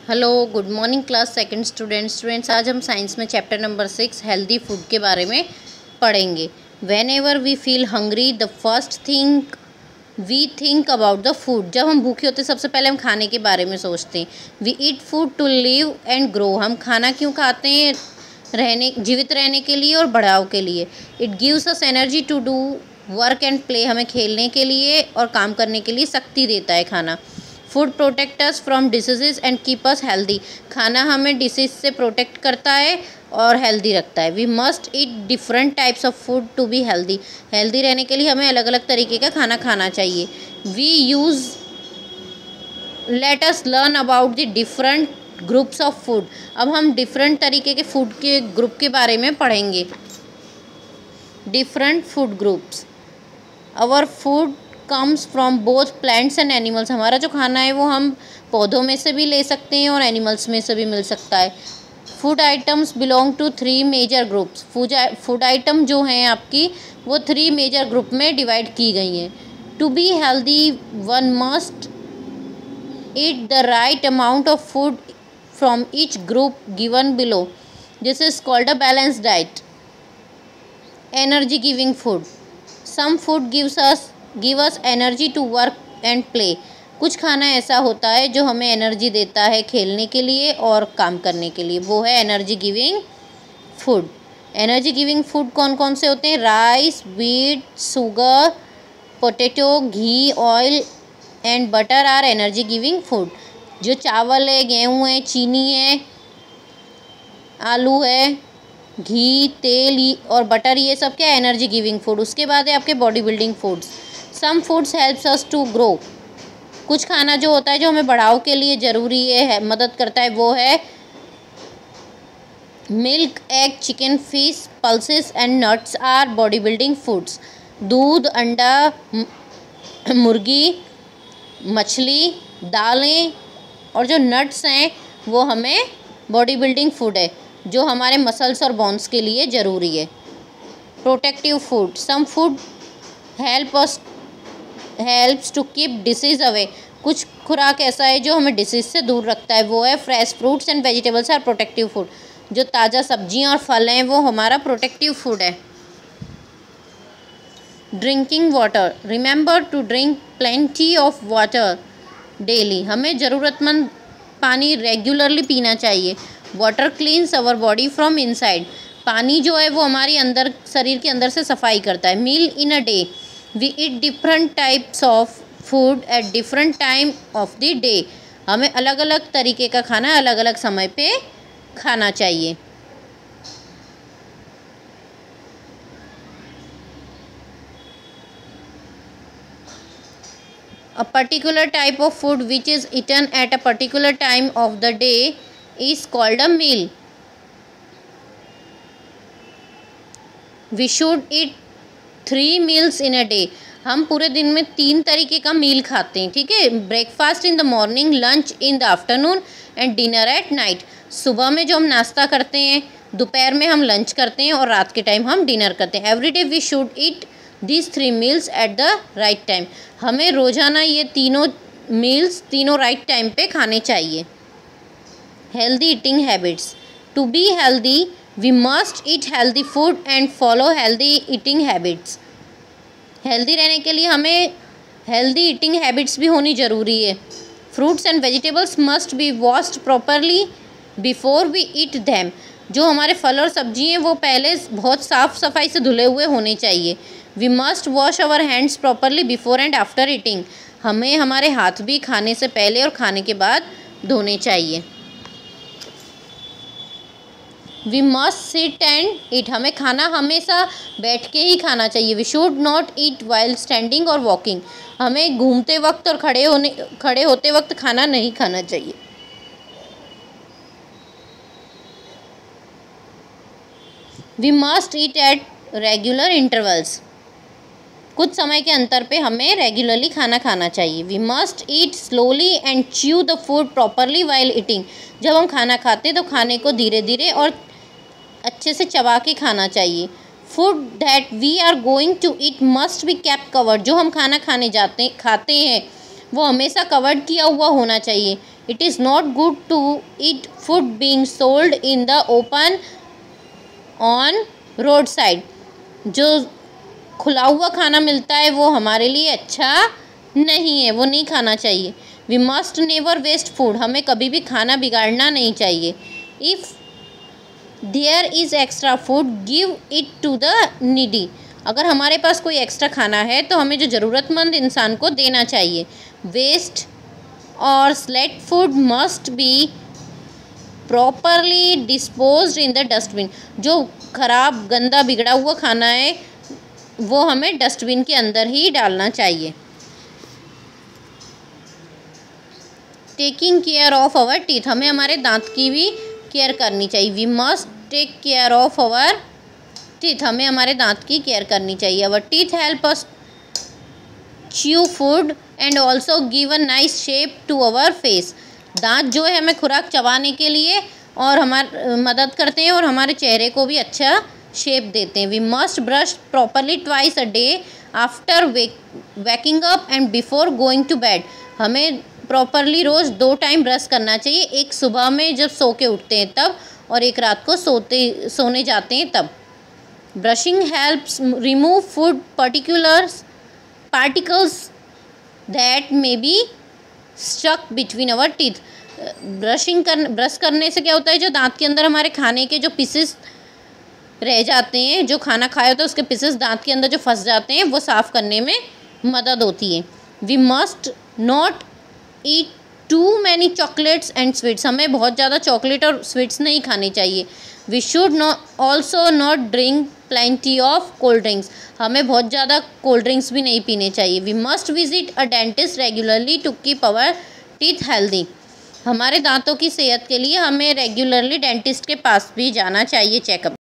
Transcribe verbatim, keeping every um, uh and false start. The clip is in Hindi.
Hello good morning class second student students आज हम साइंस में chapter number six healthy food के बारे में पढ़ेंगे। Whenever we feel hungry the first thing we think about the food. जब हम भूखे होते हैं सबसे पहले हम खाने के बारे में सोचते हैं। We eat food to live and grow. हम खाना क्यों खाते हैं? रहने जीवित रहने के लिए और बढ़ाव के लिए। It gives us energy to do work and play. हमें खेलने के लिए और काम करने के लिए शक्ति देता है खाना। Food protect us from diseases and keep us healthy. खाना हमें डिसीज से प्रोटेक्ट करता है और हेल्दी रखता है। We must eat different types of food to be healthy. Healthy रहने के लिए हमें अलग अलग तरीके का खाना खाना चाहिए। We use let us learn about the different groups of food. अब हम डिफरेंट तरीके के फूड के ग्रुप के बारे में पढ़ेंगे। Different food groups. Our food comes from both plants and animals. हमारा जो खाना है वो हम पौधों में से भी ले सकते हैं और एनिमल्स में से भी मिल सकता है। Food items belong to three major groups. Food item जो हैं आपकी वो थ्री मेजर ग्रुप में डिवाइड की गई हैं। To be healthy one must eat the right amount of food from each group given below. This is called a balance diet. Energy giving food. Some food gives us give us energy to work and play. कुछ खाना ऐसा होता है जो हमें एनर्जी देता है खेलने के लिए और काम करने के लिए, वो है energy giving food. Energy giving food कौन कौन से होते हैं? Rice, wheat, sugar, potato, ghee, oil and butter are energy giving food. जो चावल है, गेहूँ है, चीनी है, आलू है, घी, तेल और बटर, ये सब क्या है? Energy giving food. उसके बाद है आपके body building foods. Some foods helps us to grow. कुछ खाना जो होता है जो हमें बढ़ाव के लिए ज़रूरी है, है मदद करता है, वो है milk, egg, chicken, fish, pulses and nuts are body building foods. दूध, अंडा, मुर्गी, मछली, दालें और जो नट्स हैं वो हमें बॉडी बिल्डिंग फूड है, जो हमारे मसल्स और बोन्स के लिए ज़रूरी है। Protective food. Some food help us helps to keep disease away. कुछ खुराक ऐसा है जो हमें डिसीज से दूर रखता है, वो है fresh fruits and vegetables are protective food. जो ताज़ा सब्जियां और फल हैं वो हमारा प्रोटेक्टिव फूड है। Drinking water. Remember to drink plenty of water daily. हमें ज़रूरतमंद पानी रेगुलरली पीना चाहिए। Water cleans our body from inside. पानी जो है वो हमारी अंदर शरीर के अंदर से सफाई करता है। Meal in a day. We eat different types of food at different time of the day. हमें अलग अलग तरीके का खाना अलग अलग समय पे खाना चाहिए। A particular type of food which is eaten at a particular time of the day is called a meal. We should eat three meals in a day. हम पूरे दिन में तीन तरीके का मील खाते हैं, ठीक है? Breakfast in the morning, lunch in the afternoon and dinner at night. सुबह में जो हम नाश्ता करते हैं, दोपहर में हम लंच करते हैं और रात के टाइम हम डिनर करते हैं। Every day we should eat these three meals at the right time. हमें रोज़ाना ये तीनों मील्स तीनों राइट टाइम पे खाने चाहिए। Healthy eating habits. To be healthy we must eat healthy food and follow healthy eating habits. Healthy रहने के लिए हमें हेल्दी ईटिंग हैबिट्स भी होनी ज़रूरी है। Fruits and vegetables must be washed properly before we eat them. जो हमारे फल और सब्जी हैं वो पहले बहुत साफ़ सफाई से धुले हुए होने चाहिए। We must wash our hands properly before and after eating. हमें हमारे हाथ भी खाने से पहले और खाने के बाद धोने चाहिए। We must sit and eat. हमें खाना हमेशा बैठ के ही खाना चाहिए। We should not eat while standing और वॉकिंग। हमें घूमते वक्त और खड़े होने खड़े होते वक्त खाना नहीं खाना चाहिए। We must eat at regular intervals. कुछ समय के अंतर पे हमें रेगुलरली खाना खाना चाहिए। We must eat slowly and chew the food properly while eating. जब हम खाना खाते तो खाने को धीरे धीरे और अच्छे से चबा के खाना चाहिए। Food that we are going to eat must be kept covered. जो हम खाना खाने जाते खाते हैं वो हमेशा कवर्ड किया हुआ होना चाहिए। It is not good to eat food being sold in the open on road side. जो खुला हुआ खाना मिलता है वो हमारे लिए अच्छा नहीं है, वो नहीं खाना चाहिए। We must never waste food, हमें कभी भी खाना बिगाड़ना नहीं चाहिए। If there is extra food give it to the needy, अगर हमारे पास कोई एक्स्ट्रा खाना है तो हमें जो ज़रूरतमंद इंसान को देना चाहिए। वेस्ट और स्लेट food must be properly disposed in the dustbin, जो खराब गंदा बिगड़ा हुआ खाना है वो हमें डस्टबिन के अंदर ही डालना चाहिए। Taking care of our teeth, हमें हमारे दांत की भी केयर करनी चाहिए। We must take care of our teeth, हमें हमारे दांत की केयर करनी चाहिए। Our teeth help us chew food and also give a nice shape to our face, दांत जो है हमें खुराक चबाने के लिए और हमार मदद करते हैं और हमारे चेहरे को भी अच्छा शेप देते हैं। We must brush properly twice a day after waking up and before going to bed, हमें प्रॉपरली रोज़ दो टाइम ब्रश करना चाहिए, एक सुबह में जब सो के उठते हैं तब, और एक रात को सोते सोने जाते हैं तब। Brushing helps remove food particulars particles that may be stuck between our teeth. Brushing कर ब्रश करने से क्या होता है, जो दांत के अंदर हमारे खाने के जो पीसेस रह जाते हैं, जो खाना खाया होता है उसके पीसेस दांत के अंदर जो फंस जाते हैं, वो साफ़ करने में मदद होती है। We must not eat too many chocolates and sweets, हमें बहुत ज़्यादा चॉकलेट और स्वीट्स नहीं खाने चाहिए। We should not also not drink plenty of cold drinks, हमें बहुत ज़्यादा कोल्ड ड्रिंक्स भी नहीं पीने चाहिए। We must visit a dentist regularly to keep our teeth healthy, हमारे दांतों की सेहत के लिए हमें रेगुलरली डेंटिस्ट के पास भी जाना चाहिए चेकअप।